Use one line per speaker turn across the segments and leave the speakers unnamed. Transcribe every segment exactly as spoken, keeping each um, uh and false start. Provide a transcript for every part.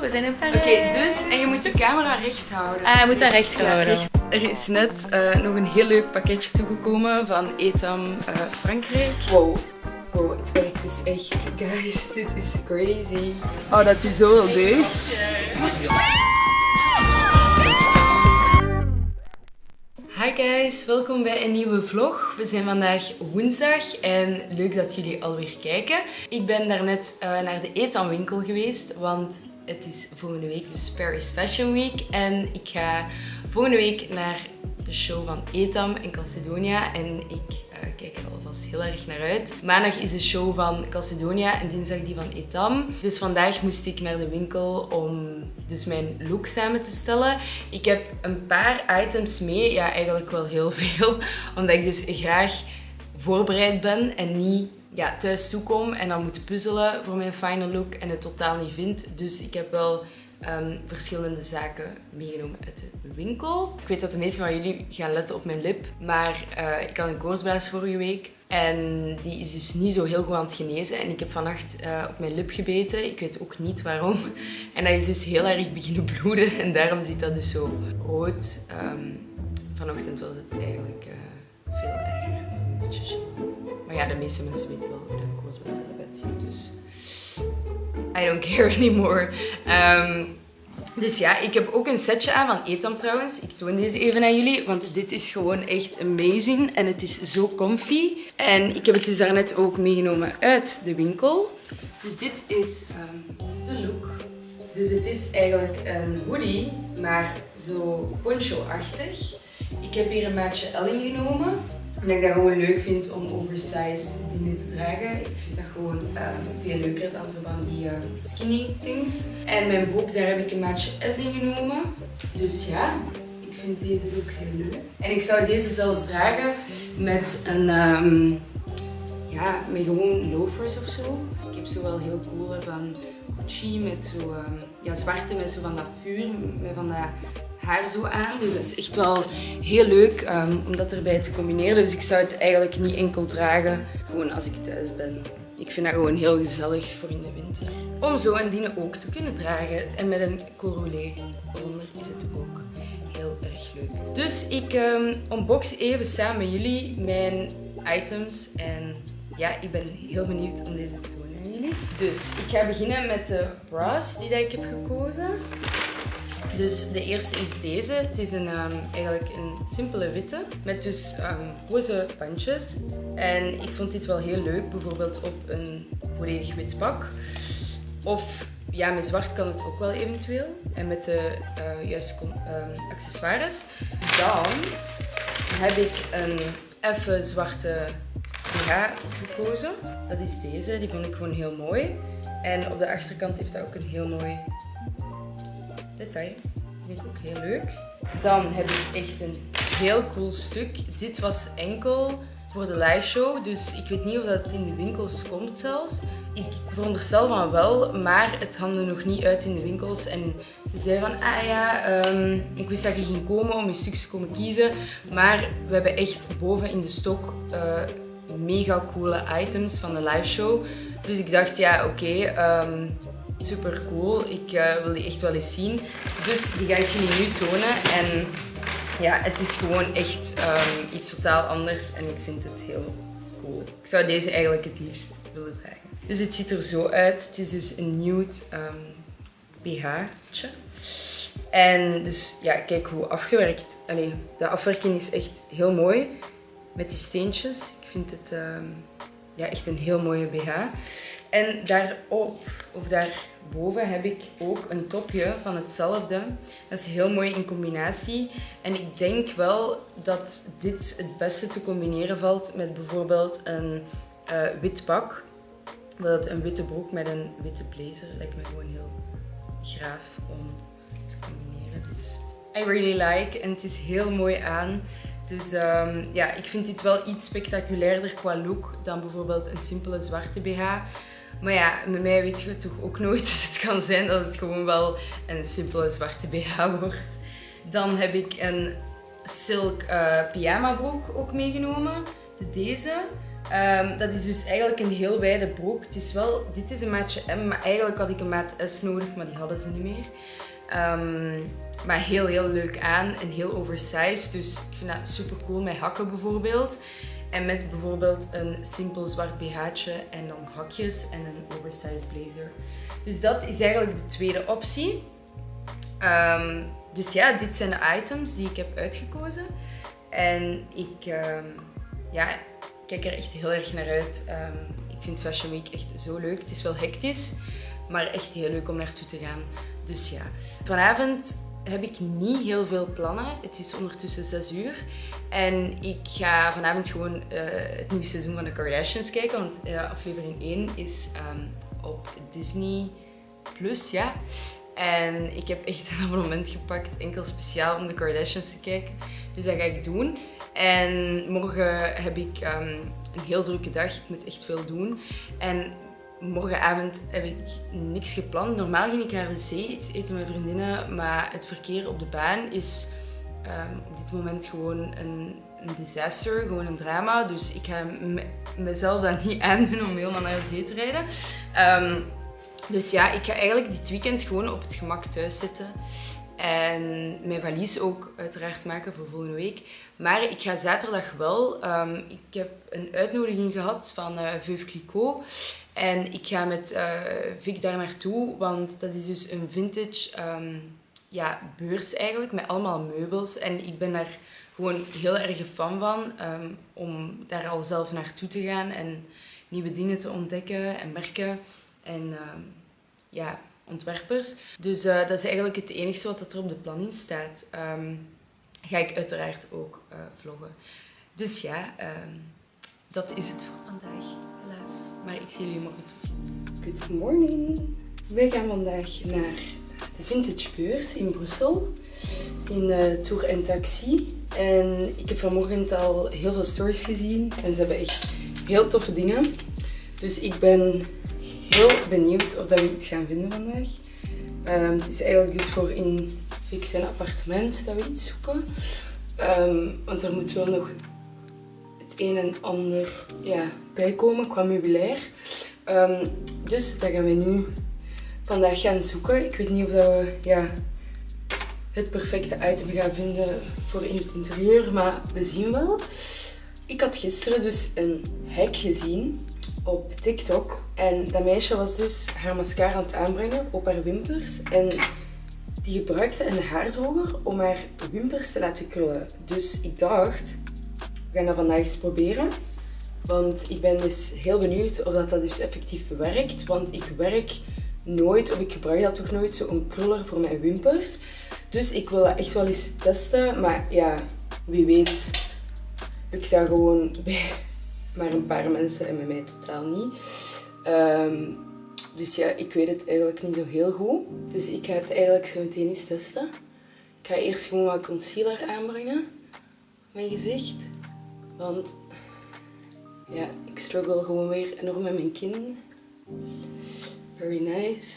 we zijn in Parijs.
Oké, okay, dus, en je moet je camera recht houden.
Ah, je moet dat recht houden. Ja, recht.
Er is net uh, nog een heel leuk pakketje toegekomen van Etam uh, Frankrijk. Wow. Wow, het werkt dus echt. Guys, dit is crazy. Oh, dat is zo deugd. Hi guys, welkom bij een nieuwe vlog. We zijn vandaag woensdag en leuk dat jullie alweer kijken. Ik ben daarnet uh, naar de Etam winkel geweest, want het is volgende week dus Paris Fashion Week. En ik ga volgende week naar de show van Etam in Calzedonia en ik uh, kijk er alvast heel erg naar uit. Maandag is de show van Calzedonia en dinsdag die van Etam. Dus vandaag moest ik naar de winkel om dus mijn look samen te stellen. Ik heb een paar items mee, ja eigenlijk wel heel veel, omdat ik dus graag voorbereid ben en niet ja, thuis toekom en dan moet puzzelen voor mijn final look en het totaal niet vind. Dus ik heb wel Um, verschillende zaken meegenomen uit de winkel. Ik weet dat de meeste van jullie gaan letten op mijn lip, maar uh, ik had een koortsblaas vorige week en die is dus niet zo heel goed aan het genezen en ik heb vannacht uh, op mijn lip gebeten. Ik weet ook niet waarom. En dat is dus heel erg beginnen bloeden en daarom ziet dat dus zo rood. Um, vanochtend was het eigenlijk uh, veel erger. Een beetje gênant. Maar ja, de meeste mensen weten wel hoe een koortsblaas eruit ziet, dus I don't care anymore. Um, dus ja, ik heb ook een setje aan van Etam trouwens. Ik toon deze even aan jullie, want dit is gewoon echt amazing. En het is zo comfy. En ik heb het dus daarnet ook meegenomen uit de winkel. Dus dit is um, de look. Dus het is eigenlijk een hoodie, maar zo poncho-achtig. Ik heb hier een maatje L ingenomen. Omdat ik dat gewoon leuk vind om oversized dingen te dragen. Ik vind dat gewoon uh, veel leuker dan zo van die uh, skinny things. En mijn broek, daar heb ik een maatje S in genomen. Dus ja, ik vind deze look heel leuk. En ik zou deze zelfs dragen met een, um, ja, met gewoon loafers of zo. Ik heb zo wel heel coole van Gucci met zo, um, ja, zwarte met zo van dat vuur, met van dat haar zo aan. Dus dat is echt wel heel leuk um, om dat erbij te combineren. Dus ik zou het eigenlijk niet enkel dragen, gewoon als ik thuis ben. Ik vind dat gewoon heel gezellig voor in de winter. Om zo een ding ook te kunnen dragen. En met een col roulé eronder is het ook heel erg leuk. Dus ik um, unbox even samen met jullie mijn items. En ja, ik ben heel benieuwd om deze te tonen aan jullie. Dus ik ga beginnen met de bras die dat ik heb gekozen. Dus de eerste is deze. Het is een, um, eigenlijk een simpele witte met dus um, roze bandjes. En ik vond dit wel heel leuk, bijvoorbeeld op een volledig wit pak. Of ja, met zwart kan het ook wel eventueel. En met de uh, juiste um, accessoires. Dan heb ik een effe zwarte B H gekozen. Dat is deze, die vond ik gewoon heel mooi. En op de achterkant heeft dat ook een heel mooi detail. Vind ik ook heel leuk. Dan heb ik echt een heel cool stuk. Dit was enkel voor de live show, dus ik weet niet of dat in de winkels komt zelfs. Ik veronderstel van wel, maar het handde nog niet uit in de winkels. En ze zei van, ah ja, um, ik wist dat je ging komen om je stukjes te komen kiezen. Maar we hebben echt boven in de stok uh, mega coole items van de live show. Dus ik dacht, ja oké. Okay, um, super cool. Ik uh, wil die echt wel eens zien. Dus die ga ik jullie nu tonen. En ja, het is gewoon echt um, iets totaal anders. En ik vind het heel cool. Ik zou deze eigenlijk het liefst willen dragen. Dus het ziet er zo uit. Het is dus een nude um, B H'tje. En dus ja, kijk hoe afgewerkt. Allee, de afwerking is echt heel mooi. Met die steentjes. Ik vind het um, ja, echt een heel mooie B H. En daarop, of daarboven, heb ik ook een topje van hetzelfde. Dat is heel mooi in combinatie. En ik denk wel dat dit het beste te combineren valt met bijvoorbeeld een uh, wit pak. Bijvoorbeeld een witte broek met een witte blazer. Lijkt me gewoon heel graaf om te combineren. Dus I really like. En het is heel mooi aan. Dus um, ja, ik vind dit wel iets spectaculairder qua look dan bijvoorbeeld een simpele zwarte B H. Maar ja, met mij weet je het toch ook nooit. Dus het kan zijn dat het gewoon wel een simpele zwarte B H wordt. Dan heb ik een silk uh, pyjama broek ook meegenomen. Deze. Um, dat is dus eigenlijk een heel wijde broek. Het is wel, dit is een maatje M, maar eigenlijk had ik een maat S nodig, maar die hadden ze niet meer. Um, maar heel heel leuk aan en heel oversized. Dus ik vind dat super cool met hakken bijvoorbeeld. En met bijvoorbeeld een simpel zwart B H'tje en dan hakjes en een oversized blazer. Dus dat is eigenlijk de tweede optie. Um, dus ja, dit zijn de items die ik heb uitgekozen. En ik um, ja, kijk er echt heel erg naar uit. Um, ik vind Fashion Week echt zo leuk. Het is wel hectisch, maar echt heel leuk om naartoe te gaan. Dus ja, vanavond heb ik niet heel veel plannen. Het is ondertussen zes uur. En ik ga vanavond gewoon uh, het nieuwe seizoen van de Kardashians kijken. Want uh, aflevering één is um, op Disney Plus, ja. En ik heb echt een abonnement gepakt, enkel speciaal om de Kardashians te kijken. Dus dat ga ik doen. En morgen heb ik um, een heel drukke dag. Ik moet echt veel doen. En morgenavond heb ik niks gepland. Normaal ging ik naar de zee iets eten met vriendinnen. Maar het verkeer op de baan is um, op dit moment gewoon een, een disaster. Gewoon een drama. Dus ik ga me, mezelf dat niet aandoen om helemaal naar de zee te rijden. Um, Dus ja, ik ga eigenlijk dit weekend gewoon op het gemak thuis zitten. En mijn valies ook uiteraard maken voor volgende week. Maar ik ga zaterdag wel. Um, ik heb een uitnodiging gehad van uh, Veuve Clicquot. En ik ga met uh, Vic daar naartoe. Want dat is dus een vintage um, ja, beurs eigenlijk. Met allemaal meubels. En ik ben daar gewoon heel erg een fan van. Um, om daar al zelf naartoe te gaan. En nieuwe dingen te ontdekken en merken. En uh, ja, ontwerpers. Dus uh, dat is eigenlijk het enige wat er op de planning staat. Um, ga ik uiteraard ook uh, vloggen. Dus ja, um, dat is het voor vandaag, helaas. Maar ik zie jullie morgen terug. Good morning. Wij gaan vandaag naar de Vintage Beurs in Brussel. In uh, Tour en Taxi. En ik heb vanmorgen al heel veel stories gezien. En ze hebben echt heel toffe dingen. Dus ik ben heel benieuwd of dat we iets gaan vinden vandaag. Um, het is eigenlijk dus voor in Vic zijn appartement dat we iets zoeken. Um, want er moet wel nog het een en ander ja, bijkomen qua meubilair. Um, dus dat gaan we nu vandaag gaan zoeken. Ik weet niet of dat we ja, het perfecte item gaan vinden voor in het interieur, maar we zien wel. Ik had gisteren dus een hack gezien op TikTok. En dat meisje was dus haar mascara aan het aanbrengen op haar wimpers. En die gebruikte een haardroger om haar wimpers te laten krullen. Dus ik dacht, we gaan dat vandaag eens proberen. Want ik ben dus heel benieuwd of dat, dat dus effectief werkt. Want ik werk nooit, of ik gebruik dat toch nooit, zo'n kruller voor mijn wimpers. Dus ik wil dat echt wel eens testen. Maar ja, wie weet lukt dat gewoon bij maar een paar mensen en bij mij totaal niet. Um, dus ja, ik weet het eigenlijk niet zo heel goed. Dus ik ga het eigenlijk zo meteen eens testen. Ik ga eerst gewoon wat concealer aanbrengen op mijn gezicht. Want ja, ik struggle gewoon weer enorm met mijn kin. Very nice.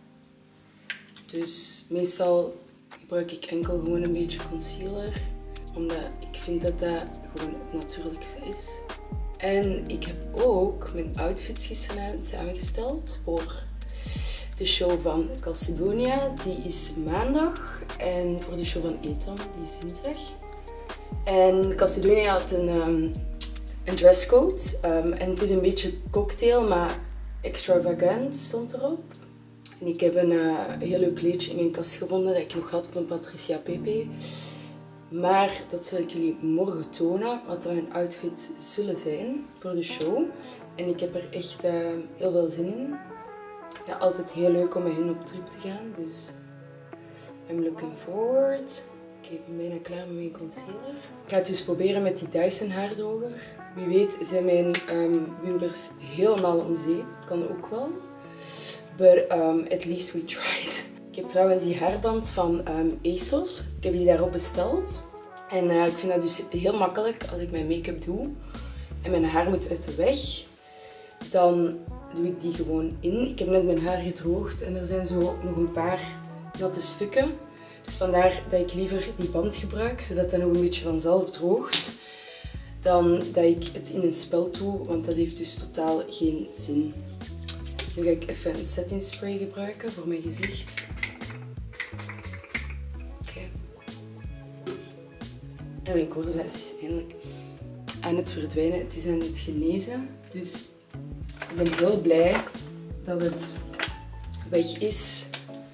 Dus meestal gebruik ik enkel gewoon een beetje concealer. Omdat ik vind dat dat gewoon het natuurlijkste is. En ik heb ook mijn outfits gisteravond samengesteld voor de show van Calcedonia. Die is maandag. En voor de show van Ethan, die is dinsdag. En Calcedonia had een, um, een dresscode. Um, en het is een beetje cocktail, maar extravagant stond erop. En ik heb een uh, heel leuk kleedje in mijn kast gevonden dat ik nog had van Patricia Pepe. Maar dat zal ik jullie morgen tonen, wat mijn outfits zullen zijn voor de show. En ik heb er echt uh, heel veel zin in. Ja, altijd heel leuk om met hen op trip te gaan, dus I'm looking forward. Ik ben bijna klaar met mijn concealer. Ik ga het dus proberen met die Dyson haardroger. Wie weet zijn mijn um, wimpers helemaal om zeep. Kan ook wel. But um, at least we tried. Ik heb trouwens die haarband van um, ASOS. Ik heb die daarop besteld. En uh, ik vind dat dus heel makkelijk als ik mijn make-up doe. En mijn haar moet uit de weg. Dan doe ik die gewoon in. Ik heb net mijn haar gedroogd en er zijn zo nog een paar natte stukken. Dus vandaar dat ik liever die band gebruik, zodat dat nog een beetje vanzelf droogt. dan dat ik het in een speld doe, want dat heeft dus totaal geen zin. Nu ga ik even een setting spray gebruiken voor mijn gezicht. Oké. Okay. En mijn kordelwijs is eindelijk aan het verdwijnen. Het is aan het genezen. Dus ik ben heel blij dat het weg is.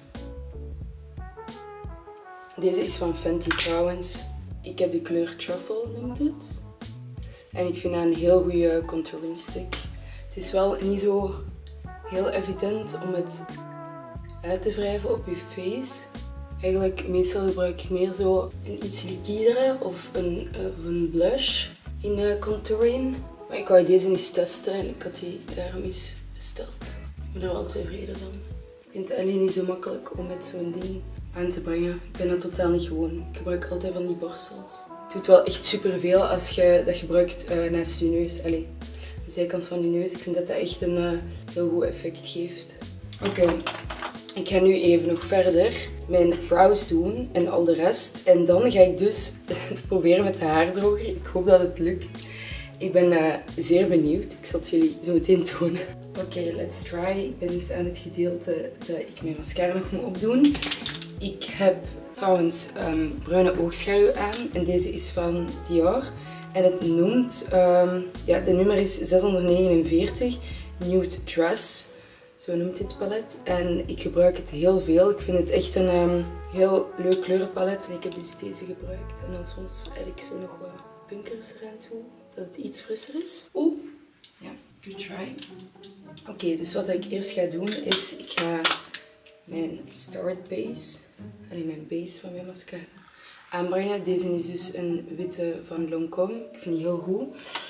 Deze is van Fenty trouwens. Ik heb de kleur Truffle, noemt het. En ik vind dat een heel goede contouring stick. Het is wel niet zo heel evident om het uit te wrijven op je face. Eigenlijk meestal gebruik ik meer zo een iets liquidere of een, uh, of een blush in uh, contouring. Maar ik wou deze eens testen en ik had die daarom eens besteld. Ik ben er wel tevreden van. Ik vind het alleen niet zo makkelijk om met zo'n ding aan te brengen. Ik ben dat totaal niet gewoon. Ik gebruik altijd van die borstels. Het doet wel echt superveel als je dat gebruikt uh, naast je neus. Allee, de zijkant van je neus. Ik vind dat dat echt een uh, heel goed effect geeft. Oké, okay. Ik ga nu even nog verder mijn brows doen en al de rest. En dan ga ik dus het proberen met de haardroger. Ik hoop dat het lukt. Ik ben uh, zeer benieuwd. Ik zal het jullie zo meteen tonen. Oké, okay, let's try. Ik ben dus aan het gedeelte dat ik mijn mascara nog moet opdoen. Ik heb trouwens um, bruine oogschaduw aan en deze is van Dior. En het noemt, um, ja, de nummer is zeshonderdnegenenveertig, Nude Dress. Zo noemt dit palet. En ik gebruik het heel veel. Ik vind het echt een um, heel leuk kleurenpalet. En ik heb dus deze gebruikt. En dan soms add ik zo nog wat pinkers eraan toe, dat het iets frisser is. Oeh, ja, good try. Oké, okay, dus wat ik eerst ga doen is, ik ga mijn Start Base, alleen mijn base van mijn mascara, aanbrengen. Deze is dus een witte van Lancôme. Ik vind die heel goed.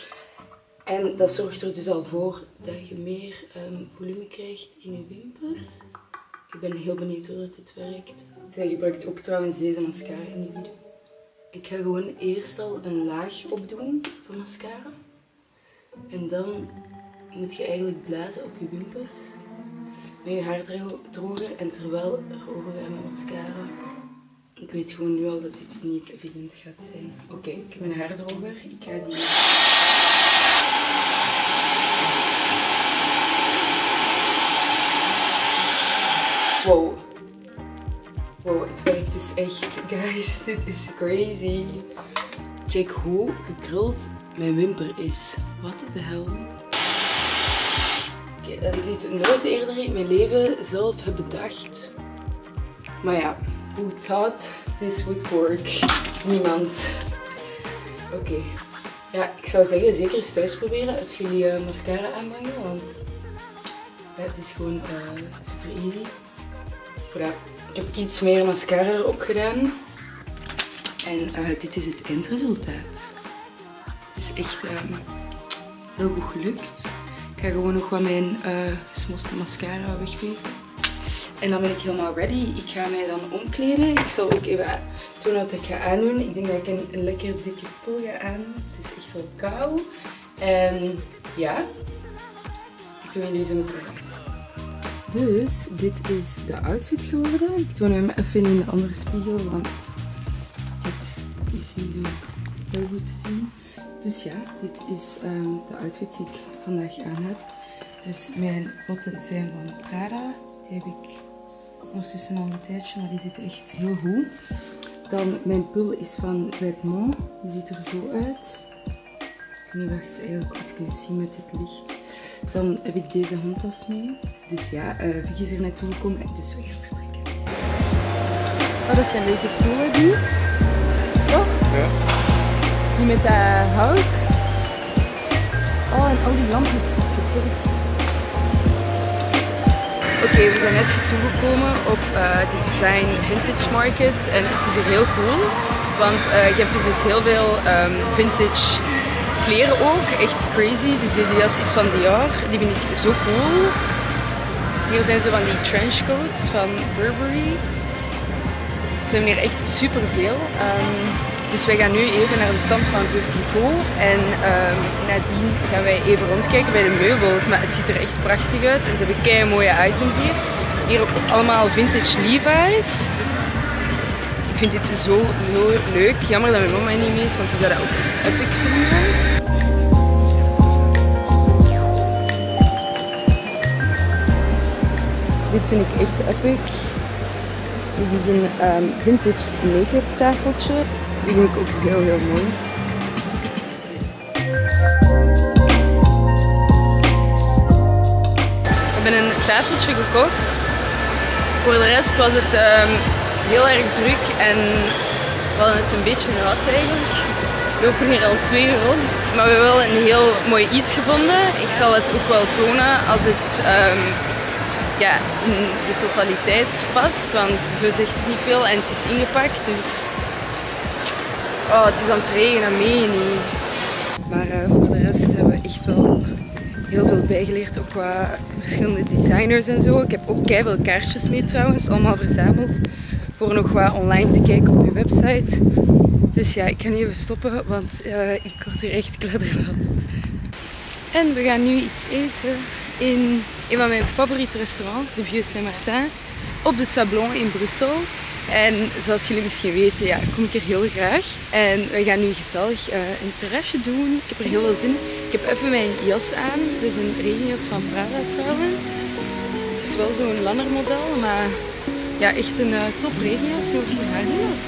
En dat zorgt er dus al voor dat je meer um, volume krijgt in je wimpers. Ik ben heel benieuwd hoe dat dit werkt. Zij gebruikt ook trouwens deze mascara in die video. Ik ga gewoon eerst al een laag opdoen van mascara. En dan moet je eigenlijk blazen op je wimpers met je haardroger en terwijl rogen wij mijn mascara. Ik weet gewoon nu al dat dit niet evident gaat zijn. Oké, okay, ik heb mijn haardroger. Ik ga die... Wow. Wow, het werkt dus echt. Guys, dit is crazy. Check hoe gekruld mijn wimper is. What the hell? Oké, dat ik dit nooit eerder in mijn leven zelf heb bedacht. Maar ja, who thought this would work? Niemand. Oké. Okay. Ja, ik zou zeggen, zeker eens thuis proberen als jullie uh, mascara aanbrengen, want ja, het is gewoon uh, super easy. Voilà. Ik heb iets meer mascara erop gedaan. En uh, dit is het eindresultaat. Het is echt uh, heel goed gelukt. Ik ga gewoon nog wat mijn uh, gesmoste mascara weggeven. En dan ben ik helemaal ready. Ik ga mij dan omkleden. Ik zal ook even tonen wat ik ga aandoen. Ik denk dat ik een, een lekker dikke pul ga aan. Het is echt wel koud. En ja, ik doe jullie zo met elkaar. Dus dit is de outfit geworden. Ik toon hem even in de andere spiegel, want dit is niet zo heel goed te zien. Dus ja, dit is um, de outfit die ik vandaag aan heb. Dus mijn botten zijn van Prada. Die heb ik ondertussen al een tijdje, maar die zitten echt heel goed. Dan mijn pul is van Vetements. Die ziet er zo uit. Ik weet niet of je het eigenlijk goed kunt zien met dit licht. Dan heb ik deze handtas mee. Dus ja, uh, Vicky is er naartoe gekomen, dus we gaan vertrekken. Oh, dat zijn leuke stoelen die. Toch? Ja. Die met dat hout. Oh, en al die lampjes. Oké, okay, we zijn net toegekomen op uh, de Design Vintage Market en het is hier heel cool, want uh, je hebt hier dus heel veel um, vintage kleren ook, echt crazy. Dus deze jas is van Dior, die vind ik zo cool. Hier zijn zo van die trenchcoats van Burberry. Ze hebben hier echt super veel. Um, dus wij gaan nu even naar de stand van Veuve Clicquot en um, nadien gaan wij even rondkijken bij de meubels. Maar het ziet er echt prachtig uit en ze hebben kei mooie items hier. Hier ook allemaal vintage Levi's. Ik vind dit zo, zo leuk. Jammer dat mijn mama niet mee is, want die zou dat ook echt epic vinden. Dit vind ik echt epic. Dit is een um, vintage make-up tafeltje. Die vind ik ook heel heel mooi. Ik heb een tafeltje gekocht. Voor de rest was het um, heel erg druk en we hadden het een beetje gehad eigenlijk. We lopen hier al twee uur rond. Maar we hebben wel een heel mooi iets gevonden. Ik zal het ook wel tonen als het um, ja, in de totaliteit past. Want zo zegt het niet veel en het is ingepakt. Dus oh, het is aan het regenen, meen je niet. Maar uh, voor de rest hebben we echt wel heel veel bijgeleerd, ook qua verschillende designers en zo. Ik heb ook keiveel kaartjes mee trouwens, allemaal verzameld. Voor nog wat online te kijken op uw website. Dus ja, ik ga nu even stoppen, want uh, ik word hier echt kladdervat. En we gaan nu iets eten in een van mijn favoriete restaurants, de Vieux Saint-Martin, op de Sablon in Brussel. En zoals jullie misschien weten, ja, kom ik er heel graag. En we gaan nu gezellig uh, een terrasje doen. Ik heb er heel veel zin in. Ik heb even mijn jas aan. Dit is een regenjas van Prada trouwens. Het is wel zo'n lannermodel, maar ja, echt een uh, top regenjas. Die wordt hier haar niemand.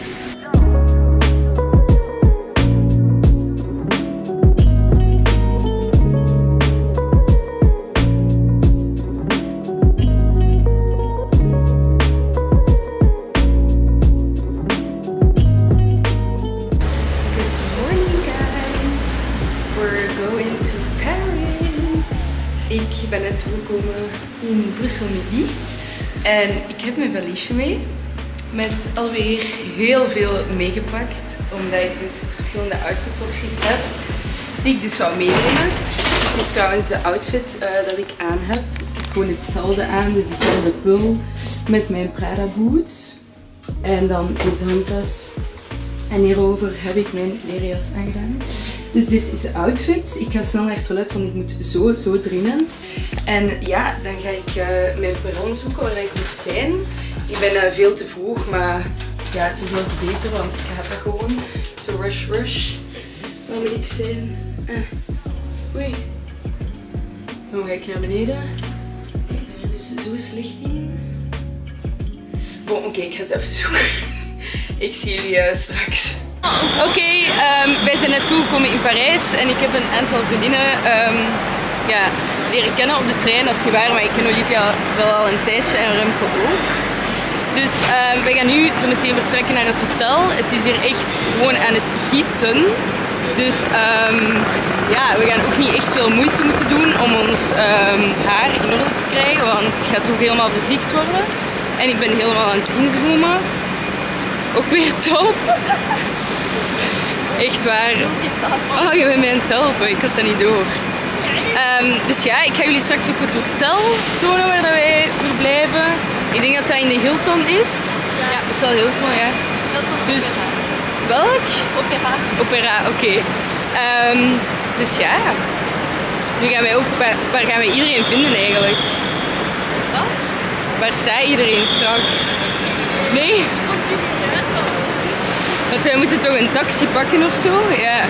Ik ben net toegekomen in Brussel Midi en ik heb mijn valiesje mee met alweer heel veel meegepakt, omdat ik dus verschillende outfit-opties heb die ik dus wou meenemen. Het is trouwens de outfit uh, dat ik aan heb. Ik heb gewoon hetzelfde aan, dus dezelfde pul met mijn Prada boots en dan deze handtas. En hierover heb ik mijn leren jas aangedaan. Dus dit is de outfit. Ik ga snel naar het toilet, want ik moet zo, zo dringend. En ja, dan ga ik uh, mijn perron zoeken waar ik moet zijn. Ik ben uh, veel te vroeg, maar ja, zoveel te beter, want ik heb dat gewoon. Zo rush, rush. Waar moet ik zijn? Uh. Oei. Dan ga ik naar beneden. Ik ben er dus zo slecht in. Bon, oké, okay, ik ga het even zoeken. Ik zie jullie uh, straks. Oké, okay, um, wij zijn net toegekomen in Parijs en ik heb een aantal vriendinnen um, ja, leren kennen op de trein. Dat is niet waar, maar ik ken Olivia wel al een tijdje en Remco ook. Dus um, wij gaan nu zo meteen vertrekken naar het hotel. Het is hier echt gewoon aan het gieten. Dus um, ja, we gaan ook niet echt veel moeite moeten doen om ons um, haar in orde te krijgen, want het gaat ook helemaal beziekt worden. En ik ben helemaal aan het inzoomen. Ook weer top. Echt waar. Oh, je bent mij aan het helpen. Ik had dat niet door. Um, dus ja, ik ga jullie straks ook het hotel tonen waar dat wij verblijven. Ik denk dat dat in de Hilton is. Ja, Hotel Hilton, ja. Hilton. Dus welk? Opera. Opera, oké. Okay. Um, dus ja. Nu gaan wij ook, waar, waar gaan wij iedereen vinden eigenlijk? Wat? Waar staat iedereen straks? Nee? Want wij moeten toch een taxi pakken of zo? Ja.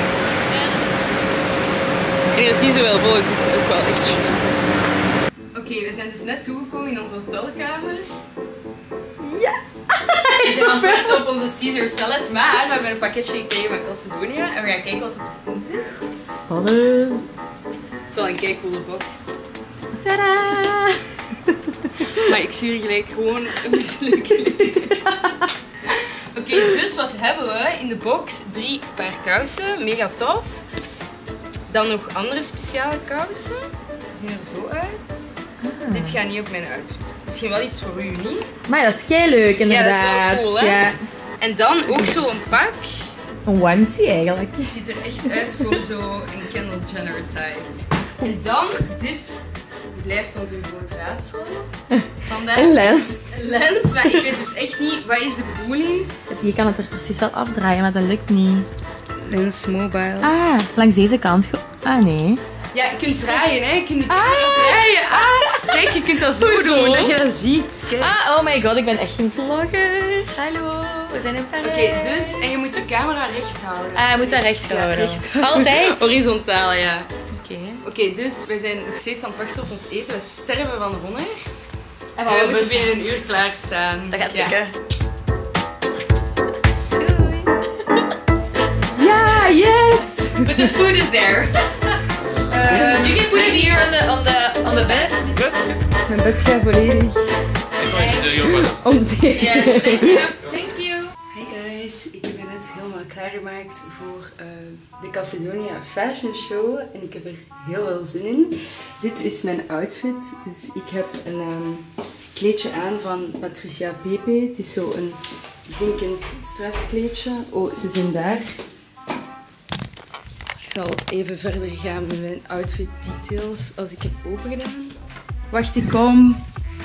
En er is niet zoveel volk, dus dat is ook wel echt chill. Oké, okay, we zijn dus net toegekomen in onze hotelkamer. Ja! We zijn aan het wachten op onze Caesar salad, maar we hebben een pakketje gekregen van Calcedonia en we gaan kijken wat erin zit. Spannend! Het is wel een keicoole box. Tadaa! Maar ik zie hier gelijk gewoon een mislukking. Oké, okay, dus wat hebben we in de box? Drie paar kousen, mega tof. Dan nog andere speciale kousen. Die zien er zo uit. Ah. Dit gaat niet op mijn outfit. Misschien wel iets voor u, niet? Maar dat is kei leuk inderdaad. Ja, dat is wel cool, hè? Ja. En dan ook zo'n pak. Een onesie eigenlijk. Het ziet er echt uit voor zo'n Kendall Jenner type. En dan dit. Blijft ons een groot raadsel. Vandaag een lens. Een lens, maar ik weet dus echt niet, wat is de bedoeling? Je kan het er precies wel afdraaien, maar dat lukt niet. Lens mobile. Ah, langs deze kant. Ah nee. Ja, je kunt draaien, hè. Je kunt het ah. draaien. Ah. Kijk, je kunt dat zo
Hoezo?
doen, dat je dat ziet. Kijk.
Ah, oh my god, ik ben echt geen vlogger. Hallo, we zijn in Parijs.
Oké, okay, dus, en je moet je camera recht houden.
Ah, je moet dat recht houden.
Ja, recht.
Altijd?
Horizontaal, ja.
Oké. Okay.
Oké, okay, dus wij zijn nog steeds aan het wachten op ons eten. We sterven van honger.
En
we moeten binnen een uur klaarstaan.
Dat gaat
ja.
lukken.
Ja, yes!
But the food is there. Uh, you can put it here on the, on the, on the bed.
Mijn bed gaat volledig om zeep.
Yes, thank you. Thank you.
Hi guys, ik ben net helemaal klaargemaakt voor uh, de Cassidonia Fashion Show en ik heb er heel veel zin in. Dit is mijn outfit, dus ik heb een um, kleedje aan van Patricia Pepe. Het is zo een blinkend stresskleedje. Oh, ze zijn daar. Ik zal even verder gaan met mijn outfit details als ik heb open gedaan. Wacht, ik kom.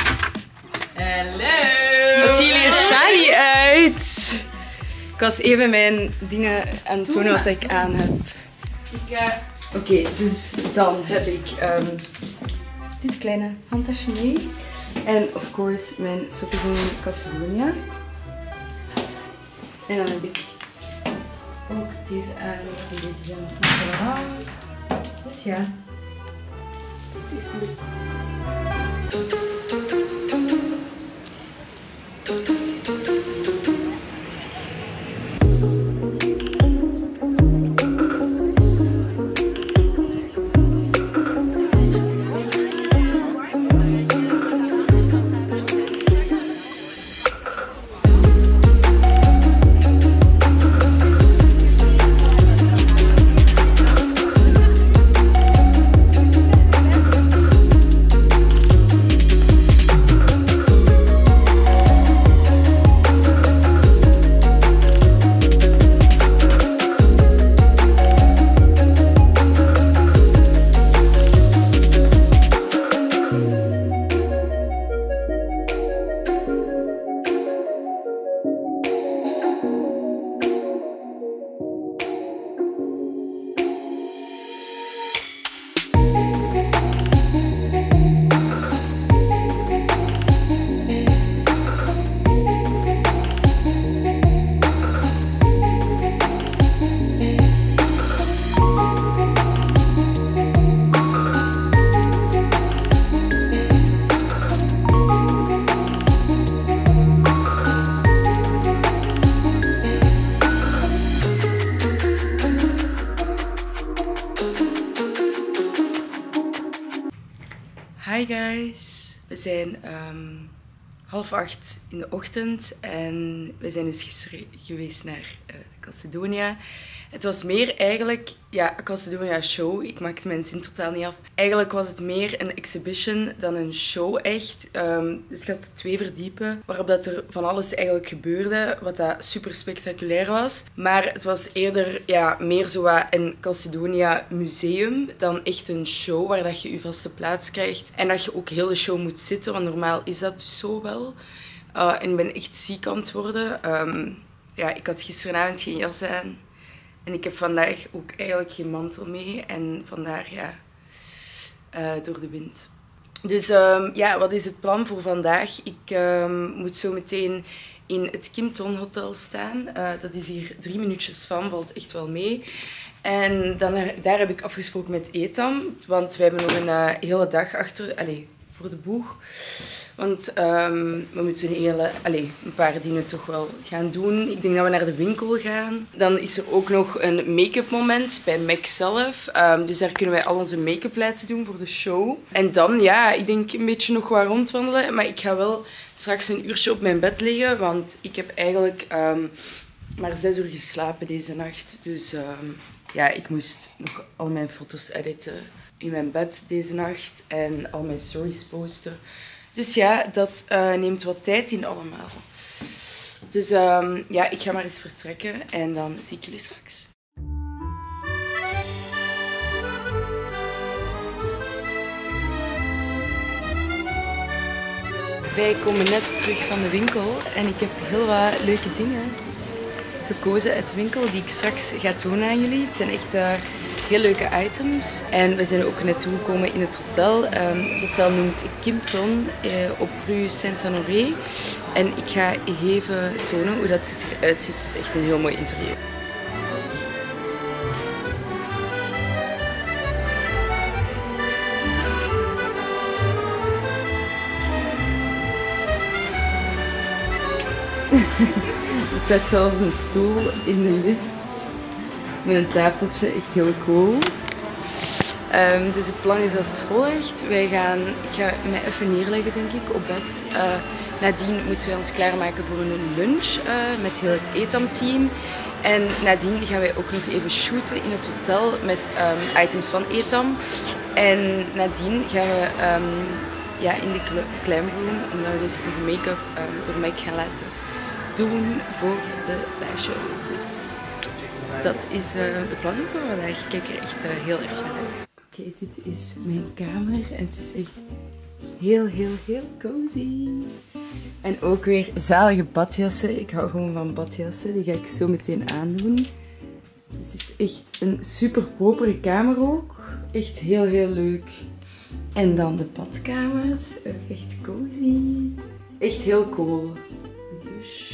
Hallo.
Wat zie je er shiny uit? Ik was even mijn dingen aan het tonen wat ik aan heb. Uh... Oké, okay, dus dan heb ik um, dit kleine handtasje mee. En of course mijn sokken van Cassidonia. En dan heb ik ook deze aan en deze zijn nog niet zo lang. Dus ja, dit is leuk. Hi guys, we zijn um, half acht in de ochtend en we zijn dus gisteren geweest naar uh, Cassidonia. Het was meer eigenlijk, ja, een Cassidonia show. Ik maakte mijn zin totaal niet af. Eigenlijk was het meer een exhibition dan een show echt. Um, dus het had twee verdiepen waarop dat er van alles eigenlijk gebeurde, wat dat super spectaculair was. Maar het was eerder ja, meer zo wat een Cassidonia museum dan echt een show waar dat je je vaste plaats krijgt. En dat je ook heel de show moet zitten, want normaal is dat dus zo wel. Uh, en ik ben echt ziek aan het worden. Um, ja, ik had gisteravond geen jas aan. En ik heb vandaag ook eigenlijk geen mantel mee. En vandaar, ja, uh, door de wind. Dus um, ja, wat is het plan voor vandaag? Ik um, moet zo meteen in het Kimpton Hotel staan. Uh, dat is hier drie minuutjes van, valt echt wel mee. En dan, daar heb ik afgesproken met Etam. Want we hebben nog een uh, hele dag achter, allez, voor de boeg. Want um, we moeten een, hele, allez, een paar dingen toch wel gaan doen. Ik denk dat we naar de winkel gaan. Dan is er ook nog een make-up moment bij M A C zelf. Um, dus daar kunnen wij al onze make-up laten doen voor de show. En dan, ja, ik denk een beetje nog wat rondwandelen. Maar ik ga wel straks een uurtje op mijn bed liggen. Want ik heb eigenlijk um, maar zes uur geslapen deze nacht. Dus um, ja, ik moest nog al mijn foto's editen in mijn bed deze nacht. En al mijn stories posten. Dus ja, dat uh, neemt wat tijd in allemaal. Dus um, ja, ik ga maar eens vertrekken en dan zie ik jullie straks. Wij komen net terug van de winkel en ik heb heel wat leuke dingen gekozen uit de winkel die ik straks ga tonen aan jullie. Het zijn echt uh, heel leuke items. En we zijn ook net toegekomen in het hotel. Um, het hotel noemt Kimpton uh, op Rue Saint-Honoré. En ik ga even tonen hoe dat eruit ziet. Het is echt een heel mooi interieur. Er staat zelfs een stoel in de lift met een tafeltje, echt heel cool. Um, dus het plan is als volgt. Wij gaan, ik ga mij even neerleggen denk ik op bed. Uh, nadien moeten wij ons klaarmaken voor een lunch uh, met heel het Etam-team. En nadien gaan wij ook nog even shooten in het hotel met um, items van Etam. En nadien gaan we um, ja, in de glam room, omdat we dus onze make-up um, door mij gaan laten doen voor de live show. Dus dat is uh, de planning voor vandaag. Ik kijk er echt uh, heel erg naar uit. Oké, okay, dit is mijn kamer en het is echt heel, heel, heel cozy. En ook weer zalige badjassen. Ik hou gewoon van badjassen. Die ga ik zo meteen aandoen. Dus het is echt een super propere kamer ook. Echt heel, heel leuk. En dan de badkamers. Ook echt cozy. Echt heel cool. De douche.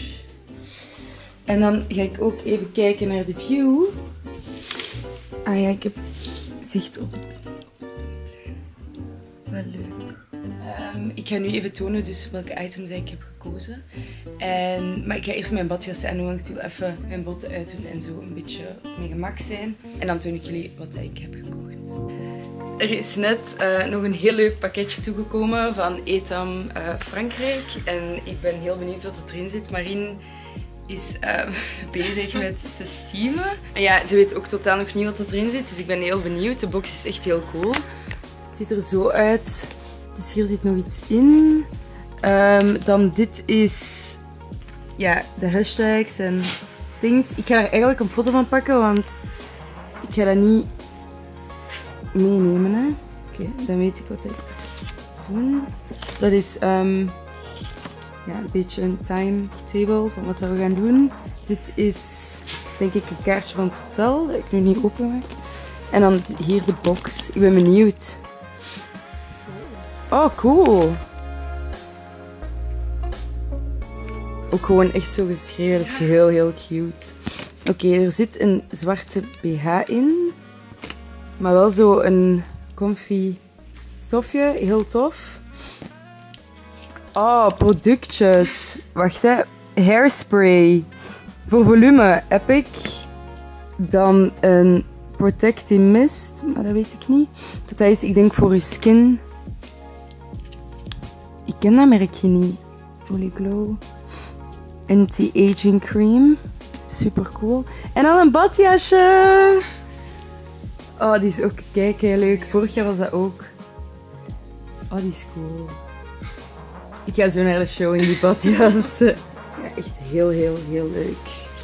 En dan ga ik ook even kijken naar de view. Ah ja, ik heb zicht op het Binnenplein. Wel leuk. Um, ik ga nu even tonen dus welke items ik heb gekozen. En, maar ik ga eerst mijn badjas aan doen, want ik wil even mijn botten uitdoen en zo een beetje op mijn gemak zijn. En dan toon ik jullie wat ik heb gekocht. Er is net uh, nog een heel leuk pakketje toegekomen van Etam uh, Frankrijk. En ik ben heel benieuwd wat erin zit. Marien is uh, bezig met te steamen. En ja, ze weet ook totaal nog niet wat erin zit, dus ik ben heel benieuwd. De box is echt heel cool. Het ziet er zo uit. Dus hier zit nog iets in. Um, dan dit is ja, de hashtags en things. Ik ga er eigenlijk een foto van pakken, want ik ga dat niet meenemen. Oké, okay, dan weet ik wat ik moet doen. Dat is um, ja, een beetje een timetable van wat we gaan doen. Dit is denk ik een kaartje van het hotel dat ik nu niet openmaak. En dan hier de box. Ik ben benieuwd. Oh, cool. Ook gewoon echt zo geschreven. Dat is heel, heel cute. Oké, okay, er zit een zwarte B H in. Maar wel zo een comfy stofje. Heel tof. Oh, productjes. Wacht hè. Hairspray. Voor volume heb ik dan een Protecting Mist. Maar dat weet ik niet. Dat is, ik denk, voor je skin. Ik ken dat merkje niet. Holy Glow. Anti-aging cream. Super cool. En dan een badjasje. Oh, die is ook, kijk, heel leuk. Vorig jaar was dat ook. Oh, die is cool. Ik ga zo naar de show in die badjas. Ja, echt heel, heel, heel leuk.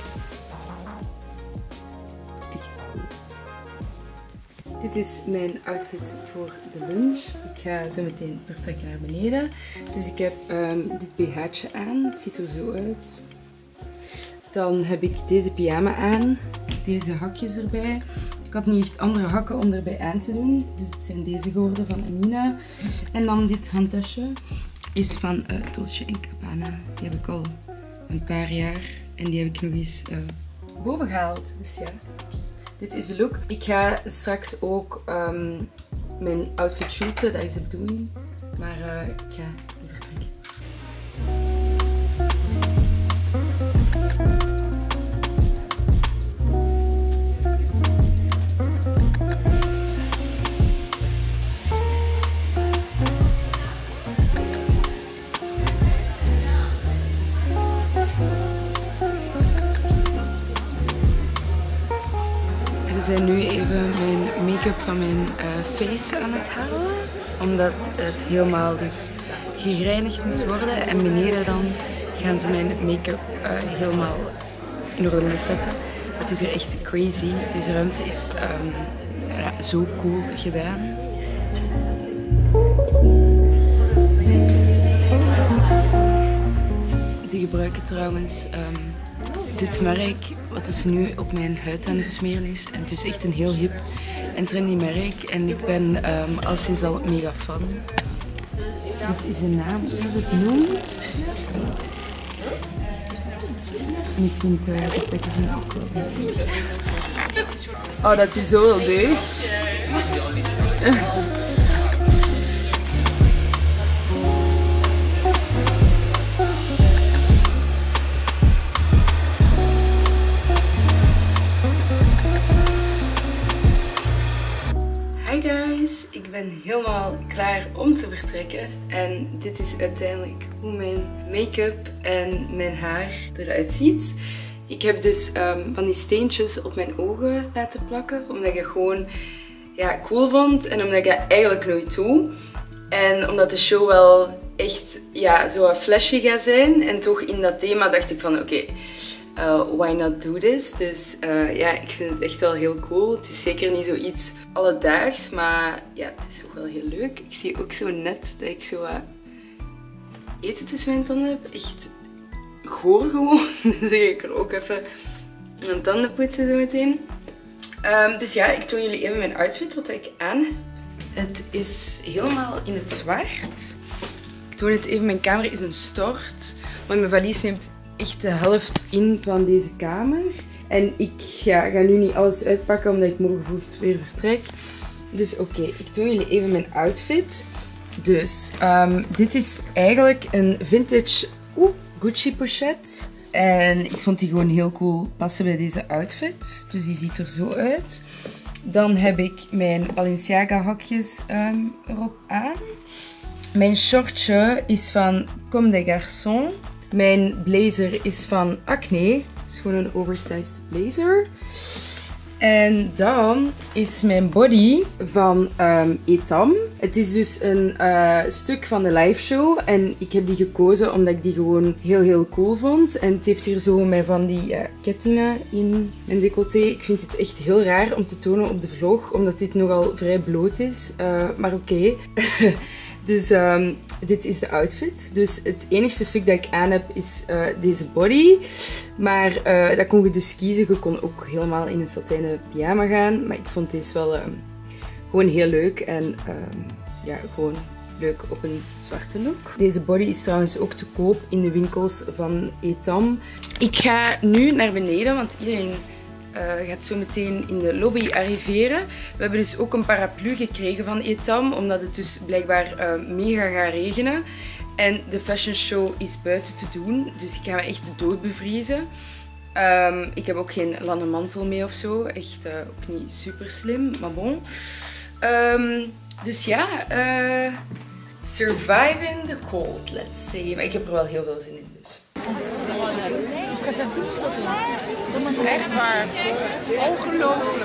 Echt cool. Dit is mijn outfit voor de lunch. Ik ga zo meteen vertrekken naar beneden. Dus ik heb um, dit B H'tje aan. Het ziet er zo uit. Dan heb ik deze pyjama aan. Deze hakjes erbij. Ik had niet echt andere hakken om erbij aan te doen. Dus het zijn deze geworden van Amina. En dan dit handtasje is van uh, Dolce en Gabbana. Die heb ik al een paar jaar. En die heb ik nog eens uh, boven gehaald. Dus ja, dit is de look. Ik ga straks ook um, mijn outfit shooten. Dat is de bedoeling. Maar uh, ik ga vertrekken. We zijn nu even mijn make-up van mijn uh, face aan het halen. Omdat het helemaal dus gereinigd moet worden. En beneden dan gaan ze mijn make-up uh, helemaal in orde zetten. Het is er echt crazy. Deze ruimte is um, ja, zo cool gedaan. Ze gebruiken trouwens um, dit merk, wat ze nu op mijn huid aan het smeren is. En het is echt een heel hip en trendy merk. En ik ben um, al sinds al mega fan. Dit is de naam, hoe het noemt. En ik vind uh, de packaging ook wel leuk. Oh, dat is zo wel deugd. Hi guys, ik ben helemaal klaar om te vertrekken en dit is uiteindelijk hoe mijn make-up en mijn haar eruit ziet. Ik heb dus um, van die steentjes op mijn ogen laten plakken, omdat ik het gewoon ja, cool vond en omdat ik dat eigenlijk nooit doe. En omdat de show wel echt ja, zo wat flashy gaat zijn en toch in dat thema dacht ik van oké, okay, Uh, why not do this? Dus uh, ja, ik vind het echt wel heel cool. Het is zeker niet zoiets alledaags, maar ja, het is toch wel heel leuk. Ik zie ook zo net dat ik zo uh, eten tussen mijn tanden heb. Echt goor gewoon. Dus dan ga ik er ook even mijn tanden poetsen zo meteen. Um, dus ja, ik toon jullie even mijn outfit, wat ik aan heb. Het is helemaal in het zwart. Ik toon het even. Mijn kamer is een stort, want mijn valies neemt echt de helft in van deze kamer. En ik ja, ga nu niet alles uitpakken omdat ik morgen vroeg weer vertrek. Dus oké, okay, ik toon jullie even mijn outfit. Dus um, dit is eigenlijk een vintage oeh, Gucci pochette. En ik vond die gewoon heel cool passen bij deze outfit. Dus die ziet er zo uit. Dan heb ik mijn Balenciaga hakjes um, erop aan. Mijn shortje is van Comme des Garçons. Mijn blazer is van Acne. Het is gewoon een oversized blazer. En dan is mijn body van um, Etam. Het is dus een uh, stuk van de live show. En ik heb die gekozen omdat ik die gewoon heel heel cool vond. En het heeft hier zo met van die uh, kettingen in mijn decolleté. Ik vind het echt heel raar om te tonen op de vlog. Omdat dit nogal vrij bloot is. Uh, maar oké. Okay. Dus um, dit is de outfit. Dus het enigste stuk dat ik aan heb is uh, deze body. Maar uh, dat kon je dus kiezen. Je kon ook helemaal in een satijnen pyjama gaan. Maar ik vond deze wel um, gewoon heel leuk. En um, ja, gewoon leuk op een zwarte look. Deze body is trouwens ook te koop in de winkels van Etam. Ik ga nu naar beneden, want iedereen Uh, gaat zo meteen in de lobby arriveren. We hebben dus ook een paraplu gekregen van Etam, omdat het dus blijkbaar uh, mega gaat regenen. En de fashion show is buiten te doen, dus ik ga me echt doodbevriezen. Um, ik heb ook geen lannen mantel mee of zo, echt uh, ook niet super slim, maar bon. Um, dus ja, uh, surviving the cold, let's say. Maar ik heb er wel heel veel zin in dus.
Echt waar. Ongelooflijk.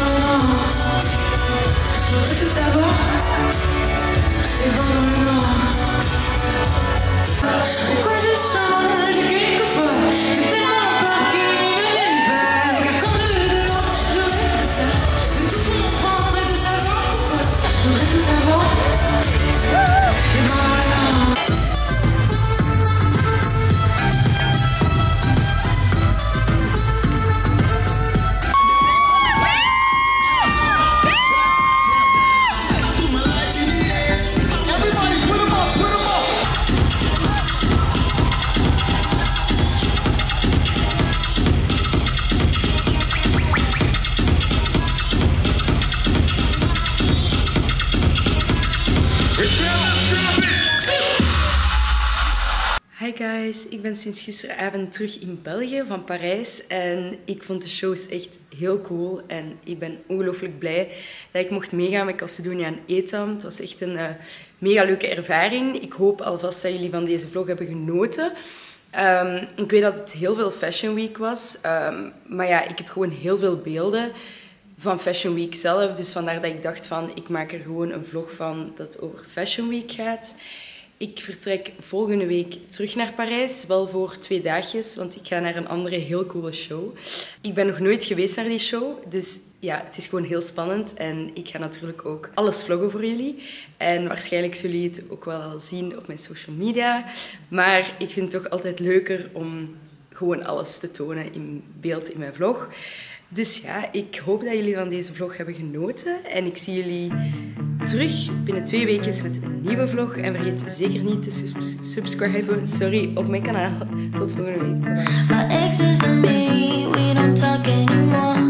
Tout savoir, et vraiment non.
Hi guys, ik ben sinds gisteravond terug in België van Parijs en ik vond de shows echt heel cool en ik ben ongelooflijk blij dat ik mocht meegaan met Calcedonia en Etam. Het was echt een uh, mega leuke ervaring. Ik hoop alvast dat jullie van deze vlog hebben genoten. Um, ik weet dat het heel veel Fashion Week was, um, maar ja, ik heb gewoon heel veel beelden van Fashion Week zelf. Dus vandaar dat ik dacht van, ik maak er gewoon een vlog van dat over Fashion Week gaat. Ik vertrek volgende week terug naar Parijs, wel voor twee dagjes, want ik ga naar een andere heel coole show. Ik ben nog nooit geweest naar die show, dus ja, het is gewoon heel spannend. En ik ga natuurlijk ook alles vloggen voor jullie. En waarschijnlijk zullen jullie het ook wel al zien op mijn social media. Maar ik vind het toch altijd leuker om gewoon alles te tonen in beeld in mijn vlog. Dus ja, ik hoop dat jullie van deze vlog hebben genoten. En ik zie jullie terug binnen twee weken met een nieuwe vlog. En vergeet zeker niet te subs subscriben sorry, op mijn kanaal. Tot volgende week. Bye bye.